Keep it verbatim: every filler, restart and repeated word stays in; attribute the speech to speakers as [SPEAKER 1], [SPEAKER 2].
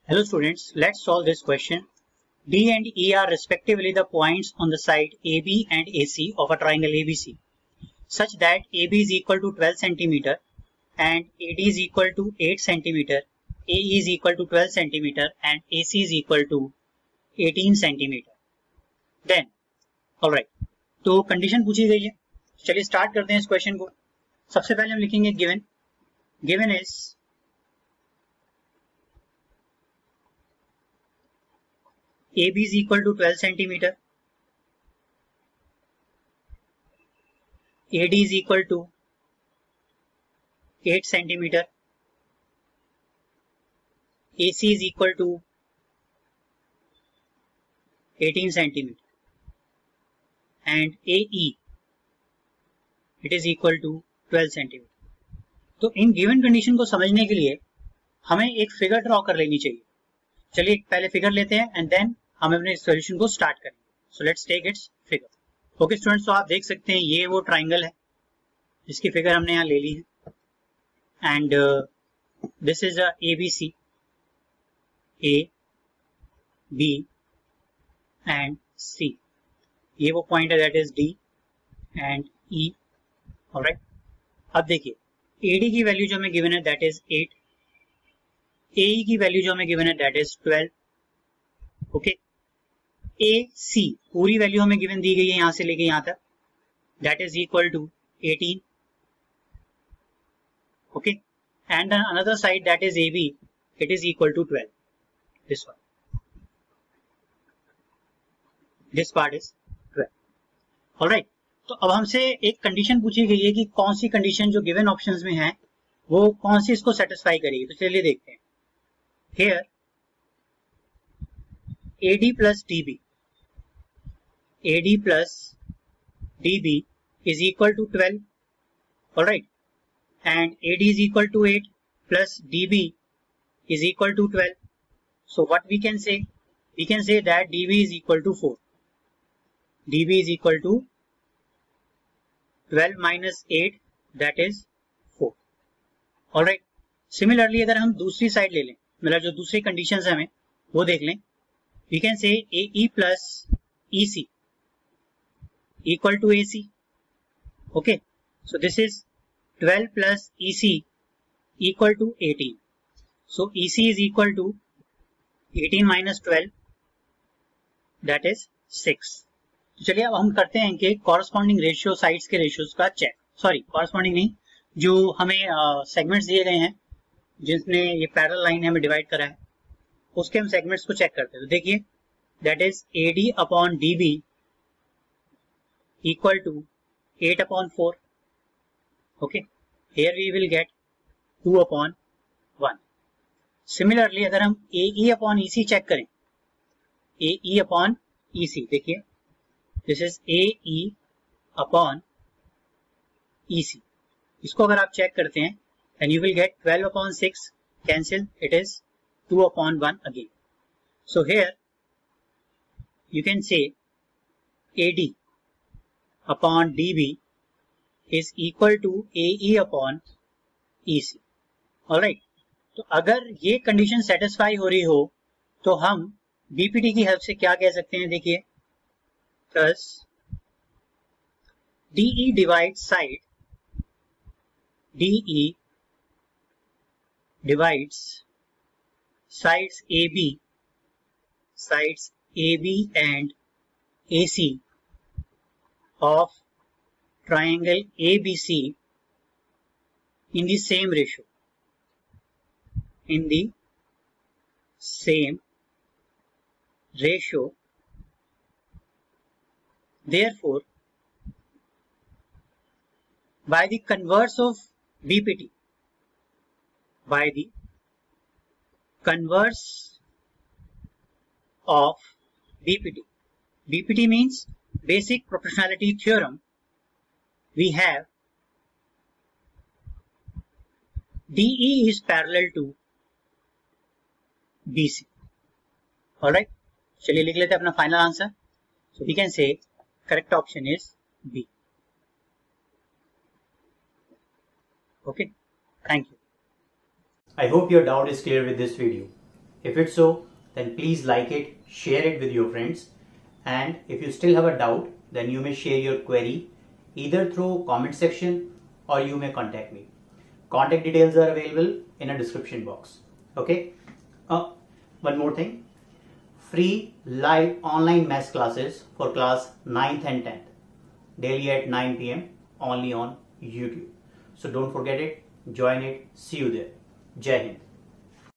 [SPEAKER 1] Hello students, let's solve this question. D and E are respectively the points on the side A B and A C of a triangle A B C, such that A B is equal to twelve centimeter and A D is equal to eight centimeter, A E is equal to twelve centimeter and A C is equal to eighteen centimeter. Then, alright, तो condition पूछी गई है. चलिए start करते हैं इस question को. सबसे पहले हम लिखेंगे given. Given is A B is equal to twelve centimeter, A D is equal to eight centimeter, A C is equal to eighteen centimeter, and A E it is equal to twelve centimeter. तो in given condition को समझने के लिए हमें एक figure draw कर लेनी चाहिए. चलिए पहले फिगर लेते हैं एंड देन हम अपने सॉल्यूशन को स्टार्ट करेंगे. So let's take its figure. Okay students, तो आप देख सकते हैं ये वो ट्राइंगल है जिसकी फिगर हमने यहाँ ले ली है. And this is a A B C, A B and C. ये वो पॉइंट है that is D and E. Alright, अब देखिए एडी की वैल्यू जो हमें गिवन है दैट इज एट, एई की वैल्यू जो हमें गिवन है that is twelve. Okay, A C पूरी वैल्यू हमें गिवन दी गई है यहां से लेके यहां तक, that is equal to eighteen. Okay, and another side that is A B, it is equal to twelve. This one, this part is twelve. Alright, तो अब हमसे एक कंडीशन पूछी गई है कि कौन सी कंडीशन जो गिवन ऑप्शंस में है वो कौन सी इसको सेटिस्फाई करेगी. तो चलिए देखते हैं. Here A D plus D B, A D plus D B is equal to twelve, alright, and A D is equal to eight plus D B is equal to twelve. So what we can say? We can say that D B is equal to four. D B is equal to twelve minus eight, that is four. Alright. Similarly, अगर हम दूसरी side ले लें, मतलब जो दूसरी conditions हैं हमें वो देख लें. We can say A E plus E C equal to A C. Okay, so this is twelve plus E C equal to eighteen. So E C is equal to eighteen minus twelve, that is six. तो चलिए अब हम करते हैं कि corresponding ratio sides के ratios का check. Sorry, corresponding नहीं, जो हमें सेगमेंट्स uh, दिए गए हैं जिसने ये पैरेलल लाइन हमें डिवाइड करा है उसके हम सेगमेंट्स को चेक करते हैं. तो देखिए that is A D upon D B equal to eight upon four. Okay, here we will get two upon one. Similarly अगर हम A E upon E C check करें, A E upon E C, देखिए this is A E upon E C. इसको अगर आप check करते हैं then you will get twelve upon six, cancel, it is two upon one again. So here you can say A D upon D B is equal to A E upon E C. Alright, तो अगर ये condition satisfy हो रही हो तो हम B P T की help से क्या कह सकते हैं. देखिए plus D E divides side, D E divides sides A B, sides A B and A C of triangle A B C in the same ratio, in the same ratio. Therefore, by the converse of B P T, by the converse of B P T. B P T means basic proportionality theorem. We have D E is parallel to B C. Alright, चलिए लिख लेते हैं अपना final answer. So we can say correct option is B. Okay, thank you.
[SPEAKER 2] I hope your doubt is clear with this video.
[SPEAKER 1] If it's so, then please like it, share it with your friends. And if you still have a doubt, then you may share your query either through comment section or you may contact me. Contact details are available in a description box. Okay. Uh, one more thing. Free live online maths classes for class ninth and tenth. Daily at nine p m only on YouTube. So don't forget it. Join it. See you there. Jai Hind.